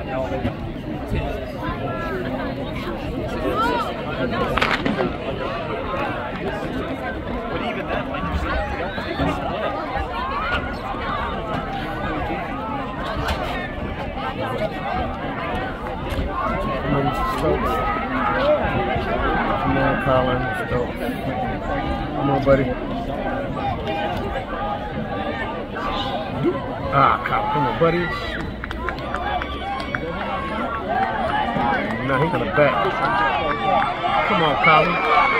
even then, like you said, they don't split. Come on, Colin. Stokes. Come on, buddy. Ah, Colin. Come on, buddy. Now he's gonna back. Come on, Colin.